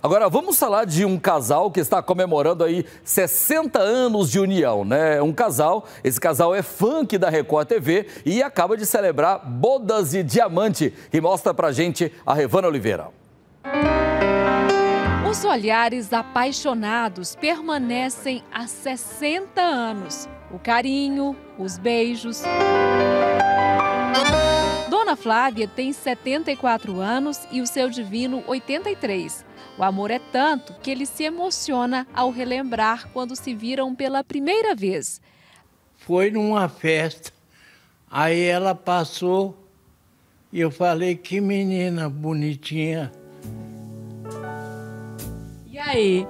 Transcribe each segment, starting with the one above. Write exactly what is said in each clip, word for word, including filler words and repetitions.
Agora, vamos falar de um casal que está comemorando aí sessenta anos de união, né? Um casal, esse casal é funk da Record T V e acaba de celebrar bodas de diamante. E mostra pra gente a Revana Oliveira. Os olhares apaixonados permanecem há sessenta anos. O carinho, os beijos. Dona Flávia tem setenta e quatro anos e o seu divino oitenta e três. O amor é tanto que ele se emociona ao relembrar quando se viram pela primeira vez. Foi numa festa, aí ela passou e eu falei, que menina bonitinha. E aí?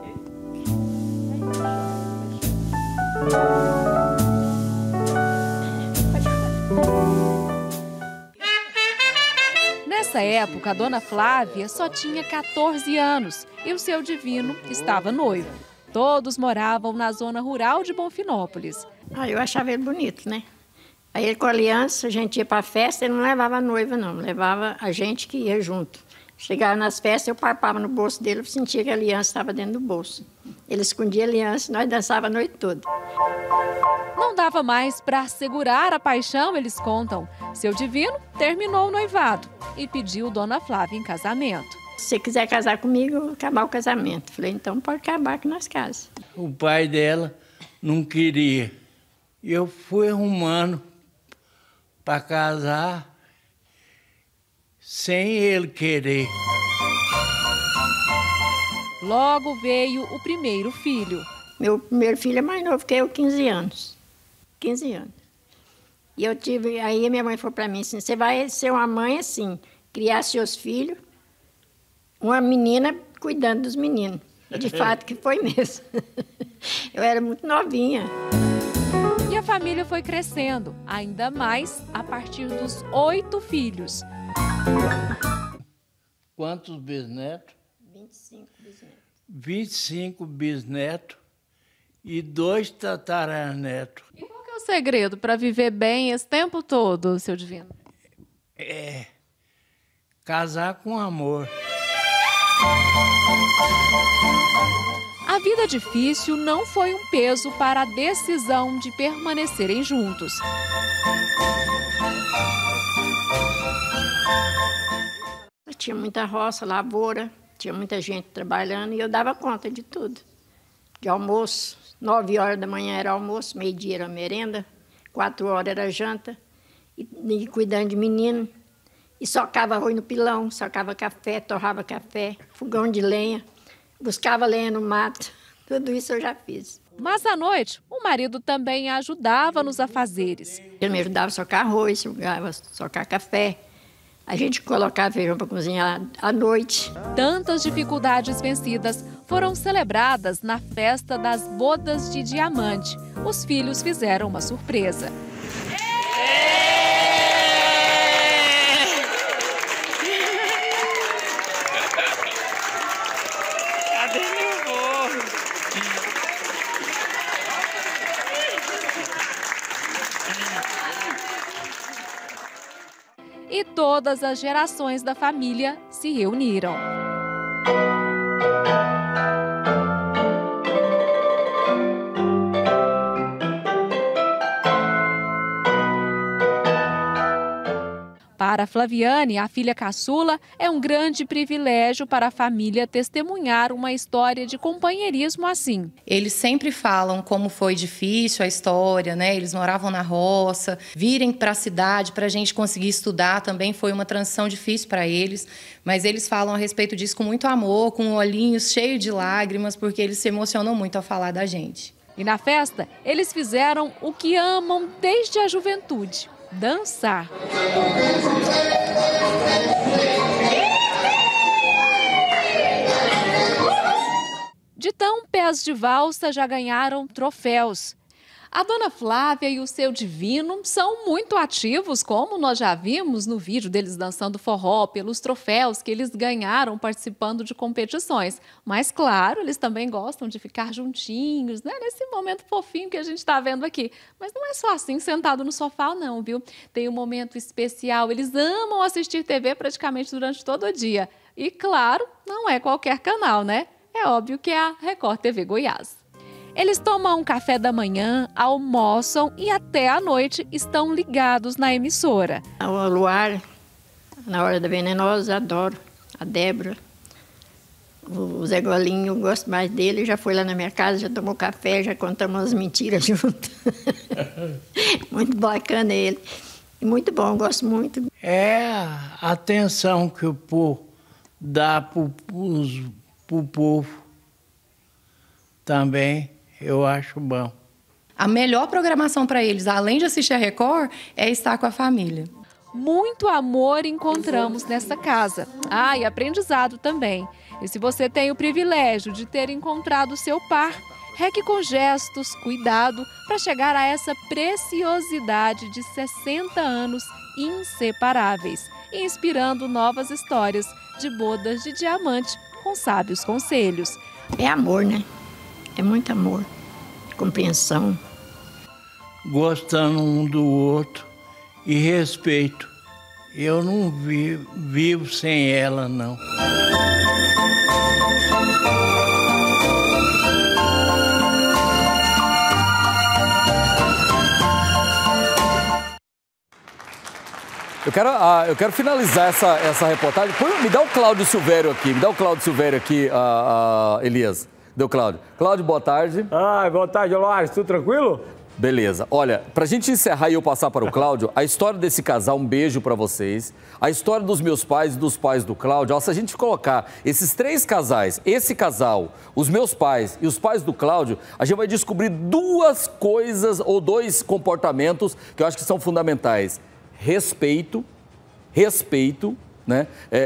Nessa época, a Dona Flávia só tinha quatorze anos e o seu divino estava noivo. Todos moravam na zona rural de Bonfinópolis. Ah, eu achava ele bonito, né? Aí ele com a aliança, a gente ia para a festa, ele não levava a noiva, não. Levava a gente que ia junto. Chegava nas festas, eu palpava no bolso dele, eu sentia que a aliança estava dentro do bolso. Ele escondia a aliança e nós dançávamos a noite toda. Não dava mais para segurar a paixão, eles contam. Seu divino terminou o noivado e pediu Dona Flávia em casamento. Se você quiser casar comigo, eu vou acabar o casamento. Falei, então pode acabar que nós casamos. O pai dela não queria. Eu fui arrumando para casar sem ele querer. Logo veio o primeiro filho. Meu primeiro filho é mais novo que eu, quinze anos. quinze anos. E eu tive, aí minha mãe falou para mim assim, você vai ser uma mãe assim, criar seus filhos, uma menina cuidando dos meninos. E de fato que foi mesmo. Eu era muito novinha. E a família foi crescendo, ainda mais a partir dos oito filhos. Quantos bisnetos? vinte e cinco bisnetos. vinte e cinco bisnetos e dois tataranetos. E qual que é o segredo para viver bem esse tempo todo, seu divino? É casar com amor. A vida difícil não foi um peso para a decisão de permanecerem juntos. Tinha muita roça, lavoura, tinha muita gente trabalhando e eu dava conta de tudo. De almoço, nove horas da manhã era almoço, meio-dia era merenda, quatro horas era janta, e, e cuidando de menino. E socava arroz no pilão, socava café, torrava café, fogão de lenha, buscava lenha no mato. Tudo isso eu já fiz. Mas à noite, o marido também ajudava nos afazeres. Ele me ajudava a socar arroz, ajudava a socar café. A gente colocava feijão para cozinhar à noite. Tantas dificuldades vencidas foram celebradas na festa das bodas de diamante. Os filhos fizeram uma surpresa. E todas as gerações da família se reuniram. Para Flaviane, a filha caçula, é um grande privilégio para a família testemunhar uma história de companheirismo assim. Eles sempre falam como foi difícil a história, né? Eles moravam na roça, virem para a cidade para a gente conseguir estudar também foi uma transição difícil para eles, mas eles falam a respeito disso com muito amor, com olhinhos cheios de lágrimas, porque eles se emocionam muito ao falar da gente. E na festa, eles fizeram o que amam desde a juventude: dançar. De tão pés de valsa já ganharam troféus. A dona Flávia e o seu Divino são muito ativos, como nós já vimos no vídeo deles dançando forró, pelos troféus que eles ganharam participando de competições. Mas, claro, eles também gostam de ficar juntinhos, né? Nesse momento fofinho que a gente está vendo aqui. Mas não é só assim, sentado no sofá, não, viu? Tem um momento especial, eles amam assistir T V praticamente durante todo o dia. E, claro, não é qualquer canal, né? É óbvio que é a Record T V Goiás. Eles tomam um café da manhã, almoçam e até à noite estão ligados na emissora. O Luar, na Hora da Venenosa, adoro. A Débora. O Zé Golinho, eu gosto mais dele. Já foi lá na minha casa, já tomou café, já contamos umas mentiras juntos. Muito bacana ele. Muito bom, gosto muito. É a atenção que o povo dá para o povo também. Eu acho bom. A melhor programação para eles, além de assistir a Record, é estar com a família. Muito amor encontramos nessa casa. Ah, e aprendizado também. E se você tem o privilégio de ter encontrado seu par, reque com gestos, cuidado, para chegar a essa preciosidade de sessenta anos inseparáveis, e inspirando novas histórias de bodas de diamante com sábios conselhos. É amor, né? É muito amor, compreensão. Gostando um do outro e respeito. Eu não vivo, vivo sem ela, não. Eu quero, uh, eu quero finalizar essa, essa reportagem. Põe, me dá o Cláudio Silvério aqui, me dá o Cláudio Silvério aqui, uh, uh, Elias. Deu, Cláudio. Cláudio, boa tarde. Ah, boa tarde, Loares. Tudo tranquilo? Beleza. Olha, pra gente encerrar e eu passar para o Cláudio, a história desse casal, um beijo para vocês. A história dos meus pais e dos pais do Cláudio. Ó, se a gente colocar esses três casais, esse casal, os meus pais e os pais do Cláudio, a gente vai descobrir duas coisas ou dois comportamentos que eu acho que são fundamentais. Respeito, respeito, né?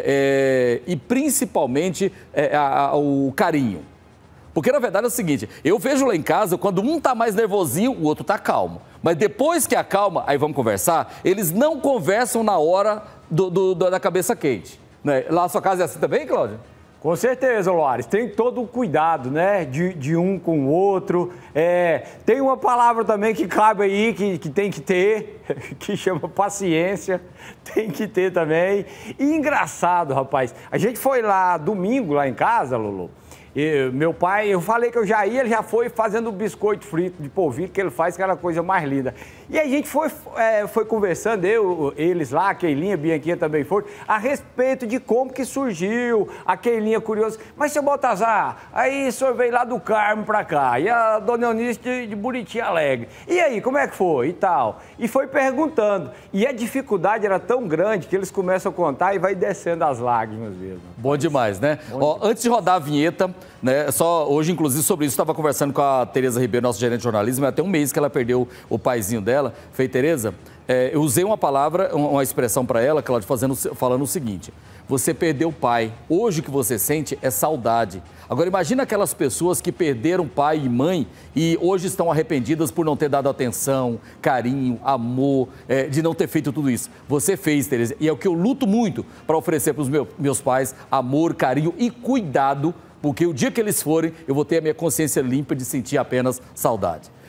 É, é, e principalmente é, a, a, o carinho. Porque, na verdade, é o seguinte, eu vejo lá em casa, quando um tá mais nervosinho, o outro tá calmo. Mas depois que acalma, aí vamos conversar, eles não conversam na hora do, do, da cabeça quente. Né? Lá na sua casa é assim também, Cláudio? Com certeza, Loares. Tem todo o cuidado, né? De, de um com o outro. É, tem uma palavra também que cabe aí, que, que tem que ter, que chama paciência. Tem que ter também. E engraçado, rapaz. A gente foi lá domingo, lá em casa, Lulu. E meu pai, eu falei que eu já ia, ele já foi fazendo biscoito frito de polvilho, que ele faz aquela coisa mais linda. E a gente foi, é, foi conversando, eu, eles lá, a Keilinha, a Bianquinha também foram, a respeito de como que surgiu, a Keilinha curiosa. Mas, seu Baltazar, aí o senhor veio lá do Carmo pra cá, e a dona Eunice de, de Buriti Alegre. E aí, como é que foi? E tal. E foi perguntando. E a dificuldade era tão grande que eles começam a contar e vai descendo as lágrimas mesmo. Bom demais, né? Bom Ó, demais. Antes de rodar a vinheta, né, só hoje, inclusive, sobre isso, estava conversando com a Tereza Ribeiro, nossa gerente de jornalismo, até um mês que ela perdeu o paizinho dela. Fei, Tereza, é, eu usei uma palavra, uma expressão para ela, Cláudio, fazendo, falando o seguinte: você perdeu o pai, hoje o que você sente é saudade. Agora, imagina aquelas pessoas que perderam pai e mãe e hoje estão arrependidas por não ter dado atenção, carinho, amor, é, de não ter feito tudo isso. Você fez, Tereza, e é o que eu luto muito para oferecer para os meus, meus pais: amor, carinho e cuidado, porque o dia que eles forem, eu vou ter a minha consciência limpa de sentir apenas saudade.